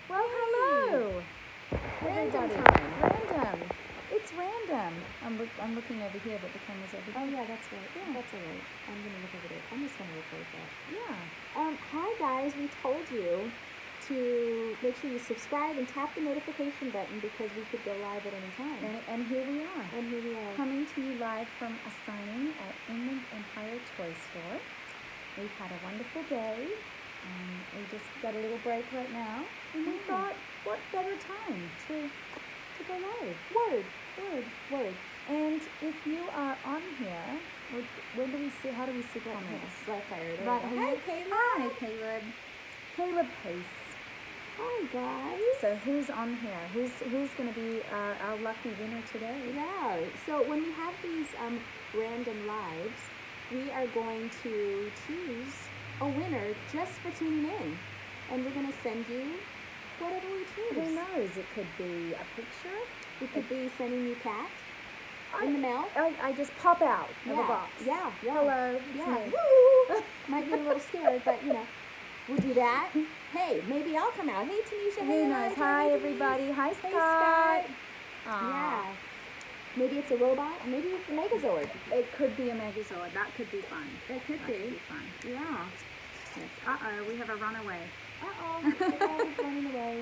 Well, hello. Random Everybody. time. Random. It's random. I'm looking over here, but the camera's over here. Oh yeah, that's right. Yeah, that's all right. I'm gonna look over there. I'm just gonna record that. Yeah. Hi guys. We told you to make sure you subscribe and tap the notification button because we could go live at any time. And here we are. And here we are. Coming to you live from a signing at Inland Empire Toy Store. We've had a wonderful day. We just got a little break right now. And we thought, what better time to go live? Word. And if you are on here, when do we see? How do we see comments? Right there. Right. Hi, Caleb. Hi, Caleb. Caleb Pace. Hi, guys. So who's on here? Who's going to be our lucky winner today? Yeah. So when we have these random lives, we are going to choose a winner just for tuning in, and we're going to send you whatever we choose. Who knows? It could be a picture. It could be sending you cat in the mail. I just pop out of a box. Yeah. Hello. It's me. Woo! Might get a little scared, but we'll do that. Hey, maybe I'll come out. Hey, Tanisha. Hey, Who knows? Hi, everybody. Hi, Scott. Hey, Scott. Aww. Yeah. Maybe it's a robot, or maybe it's a Megazord. It could be a Megazord. That could be fun. It could be fun. Yeah. Yes. We have a runaway. The guy's running away.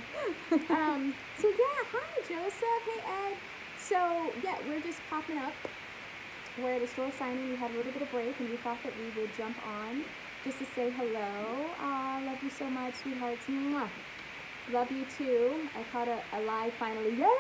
So yeah, hi Joseph. Hey Ed. So yeah, we're just popping up. We're at a store signing. We had a little bit of break, and we thought that we would jump on just to say hello. Love you so much, sweethearts. Mwah. Love you too. I caught a live finally. Yeah!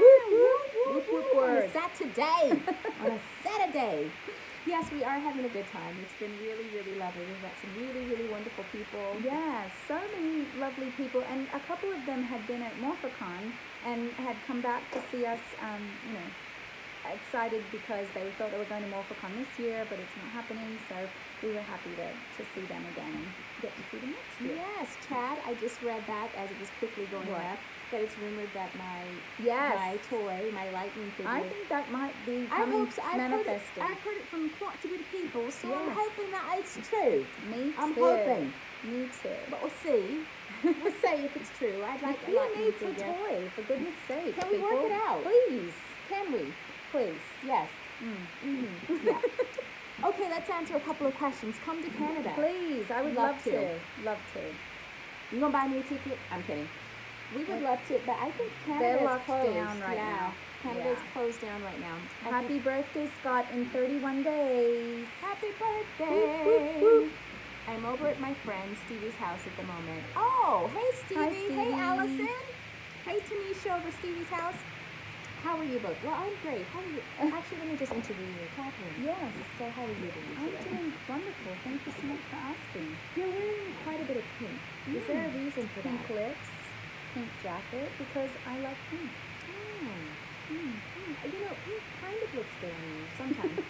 Whoop, On a Saturday. On a Saturday. Yes, we are having a good time. It's been really, really lovely. We've got some really, really wonderful people. Yeah, so many lovely people, and a couple of them had been at Morphicon and had come back to see us, excited because they thought they were going to Morphicon this year, but it's not happening, so we were happy to see them again and get to see them next year. Yes, Chad, I just read that as it was quickly going up, that it's rumored that my toy, my lightning figure. I think that might be manifesting. I've heard it from quite a bit of people, so I'm hoping that it's true. Me too. I'm hoping. Me too. But we'll see. We'll see if it's true. I'd like a lightning figure. Who needs a toy, for goodness sake? Can we work it out? Please. Can we? Please. Yes. Yeah. Okay, let's answer a couple of questions. Come to Canada. Please, I would love to. Love to. You gonna buy me a ticket? I'm kidding. We would love to, but I think Canada's closed down right now. Canada's closed down right now. Happy birthday, Scott, in 31 days. Happy birthday. Whoop, whoop, whoop. I'm over at my friend Stevie's house at the moment. Oh, hey Stevie. Hi, Stevie. Hey Allison. Hey Tanisha over Stevie's house. How are you both? Well, I'm great. How are you? Actually, let me just interview you. Catherine. Yes. So how are you doing today? I'm doing wonderful. Thank you so much for asking. You're wearing quite a bit of pink. Is there a reason for that? Pink lips, pink jacket, because I like pink. Pink kind of looks good on you sometimes.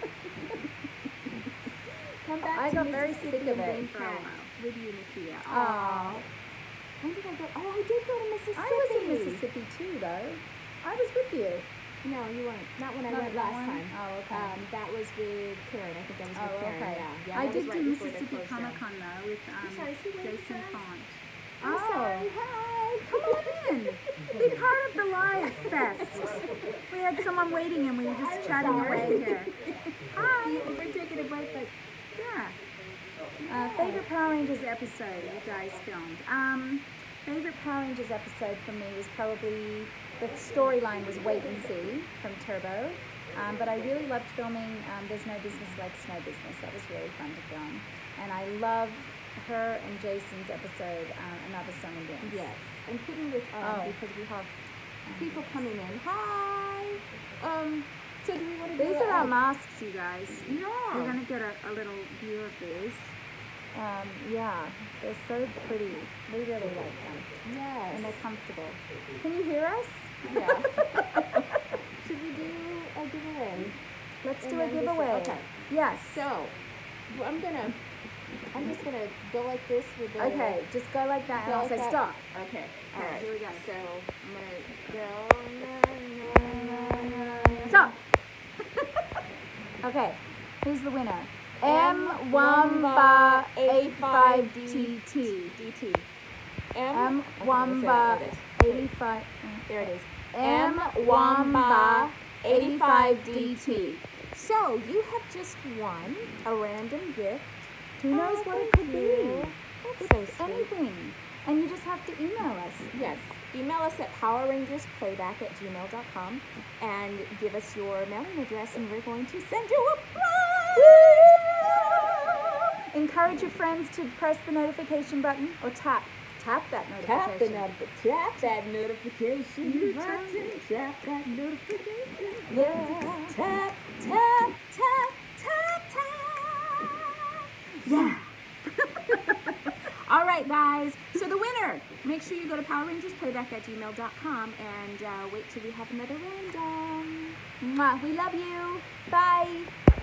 Come back I to got very Mississippi sick of and it bring for a cat while. with you, Nakia. Aww. When did I go? Oh, I did go to Mississippi. I was in Mississippi too, though. I was with you. No, you weren't. Not when I went last time. Oh, okay. That was with Karen. I think that was with Karen. Okay. Yeah, I that did was do right before they Mississippi closed Comic down. Con though with sorry, is he waiting Jason for us? Font. I'm sorry. Hi. Come on in. Be part of the live fest. We had someone waiting and we were just chatting away here. Hi. We're taking a break, but favorite Power Rangers episode you guys filmed? Favorite Power Rangers episode for me was probably, the storyline was Wait and See from Turbo. But I really loved filming There's No Business Like Snow Business. That was really fun to film. And I love her and Jason's episode, Another Song and Dance. yes. And putting this on because we have people coming in. Hi. So do we want to do These are our masks, you guys. Yeah. We're going to get a little view of these. Yeah, they're so pretty. We really like them. Yes. And they're comfortable. Can you hear us? Yeah. Should we do a giveaway? Let's do a giveaway. Okay. Yes. So, I'm just gonna go like this with the. Okay, just go like that and I'll say stop. Okay. All right. Here we go. So I'm gonna go. Stop. Okay. Who's the winner? M Wamba 85 DT. Wamba 85. There it is. Wamba 85DT. So you have just won a random gift. Who knows what it could be? That's so It's sweet. anything. And you just have to email us. Yes. Email us at powerrangersplayback@gmail.com and give us your mailing address, and we're going to send you a prize. Encourage your friends to press the notification button or tap that notification. Tap that notification. Tap that notification. Yeah. Tap, tap, tap, tap, tap. Yeah. All right, guys. So the winner, make sure you go to powerrangersplayback@gmail.com and wait till we have another random. Mwah. We love you. Bye.